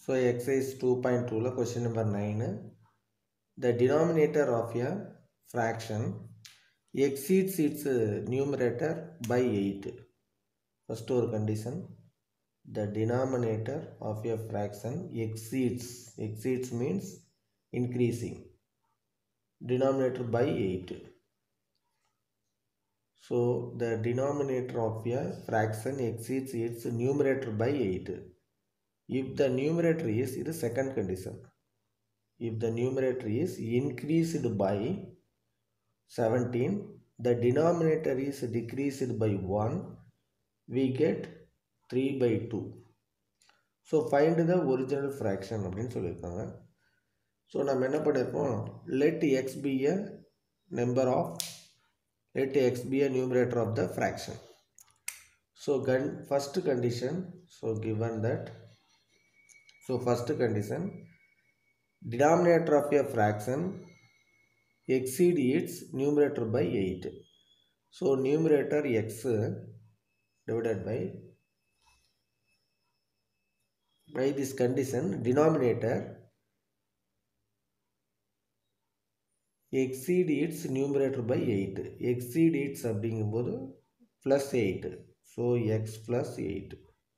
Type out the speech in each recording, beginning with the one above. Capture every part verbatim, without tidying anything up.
So exercise two point two question number nine. The denominator of a fraction exceeds its numerator by eight. First one condition. The denominator of a fraction exceeds. Exceeds means increasing. Denominator by eight. So the denominator of a fraction exceeds its numerator by eight. If the numerator is, this is the second condition. If the numerator is increased by seventeen, the denominator is decreased by one, we get three by two. So find the original fraction. So நம்ம என்ன பண்ணிருப்போம், let x be a number of, let x be a numerator of the fraction. So first condition, so given that, so first condition, denominator of a fraction exceed its numerator by eight. So numerator x divided by by this condition, denominator exceed its numerator by eight. Exceed its அப்படிங்கும்போது plus eight. So x plus eight.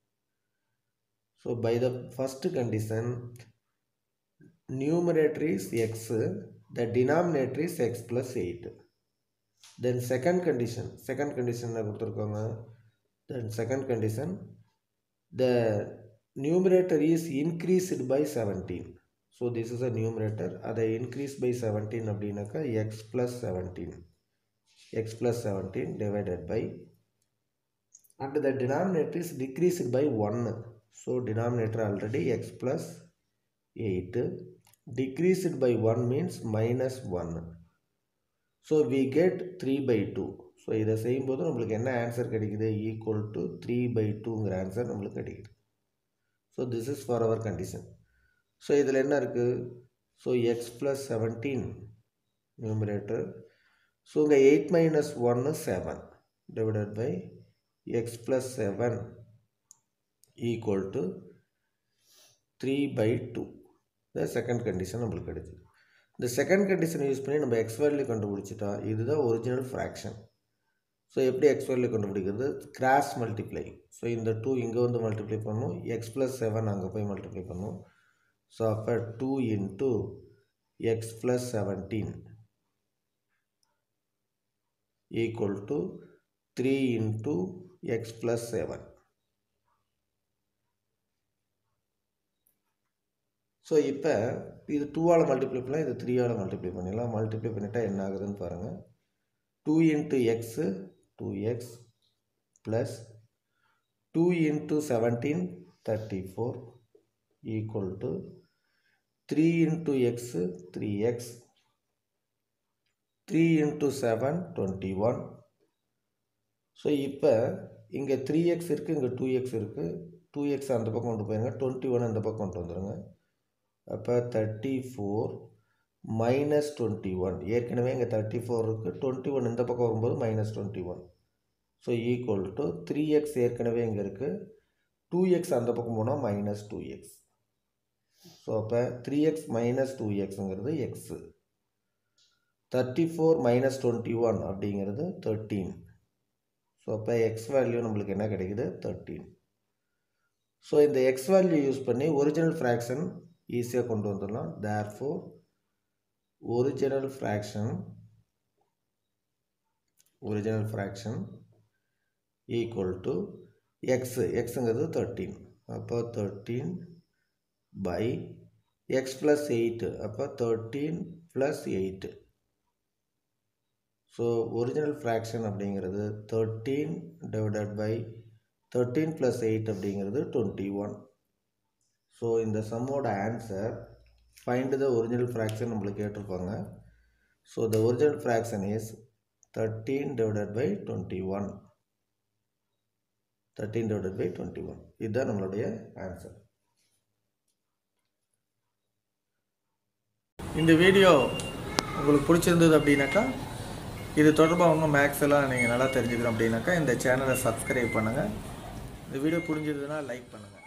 So by the first condition, numerator is x, the denominator is x plus eight. Then second condition, second condition then second condition, the numerator is increased by seventeen. So this is a numerator, அதை increase by seventeen அப்படினாக்கா x plus seventeen, x plus seventeen divided by, and the denominator is decreased by one. So denominator already x plus eight, decreased by one means minus one. So we get three by two. So இதை செய்யும்போது நம்மளுக்கு என்ன answer கிடைக்குது, equal to three by two ங்கிற answer நம்மளுக்கு கிடைக்குது. So this is for our condition. So இதில் என்ன இருக்கு, so x plus seventeen numerator, so இங்கே eight minus one seven divided by x plus seven equal to three by two. The second condition நம்மளுக்கு கிடைக்குது. The second condition use பண்ணி நம்ம x value கண்டுபிடிச்சிட்டா இதுதான் original fraction. So எப்படி x value கண்டுபிடிக்கிறது, cross multiply. So இந்த two இங்கே வந்து multiply பண்ணும், x plus seven அங்கே போய் multiply பண்ணும். So அப்போ two into x plus seventeen equal to three into x plus seven. So இப்போ இது two ஆல் மல்டிப்ளை பண்ணலாம், இது three ஆல் மல்டிப்ளை பண்ணிடலாம். மல்டிப்ளை பண்ணிட்டா என்ன ஆகுதுன்னு பாருங்க, two into x two x plus two into seventeen thirty-four equal to three into x three x, three into seven twenty-one. So இப்போ இங்கே three x இருக்கு, இங்கே two x இருக்கு, two x அந்த பக்கம் கொண்டு போயிருங்க, twenty-one அந்த பக்கம் கொண்டு வந்துருங்க. அப்போ thirty-four minus twenty-one, ஏற்கனவே இங்கே thirty-four இருக்கு, twenty-one இந்த பக்கம் வரும்போது minus twenty-one. So equal to three x ஏற்கனவே இங்கே இருக்கு, two x அந்த பக்கம் போனால் minus two x. So அப்போ three x minus two x ங்கிறது x, thirty-four minus twenty-one அப்படிங்கிறது thirteen. So அப்போ x வேல்யூ நம்மளுக்கு என்ன கிடைக்குது, thirteen. So இந்த x வேல்யூ யூஸ் பண்ணி ஒரிஜினல் ஃப்ராக்ஷன் ஈஸியாக கொண்டு வந்துடலாம். Therefore original fraction, original fraction equal to x, x ங்கிறது thirteen. அப்போ thirteen by x plus eight, அப்போ thirteen plus eight. So original fraction அப்படிங்கிறது thirteen divided by thirteen plus eight அப்படிங்கிறது twenty-one. So இந்த சம்மோட answer find the original fraction நம்மளுக்கு கேட்டிருப்பாங்க. So the original fraction is thirteen divided by twenty-one. thirteen divided by twenty-one. இதுதான் நம்மளுடைய answer. இந்த video உங்களுக்கு பிடிச்சிருந்தது அப்படின்னாக்கா, இது தொடர்பாக உங்கள் மேக்ஸ் எல்லாம் நீங்கள் நல்லா தெரிஞ்சுக்கணும் அப்படின்னாக்கா இந்த சேனலை சப்ஸ்கிரைப் பண்ணுங்கள். இந்த வீடியோ புரிஞ்சதுன்னா லைக் பண்ணுங்கள்.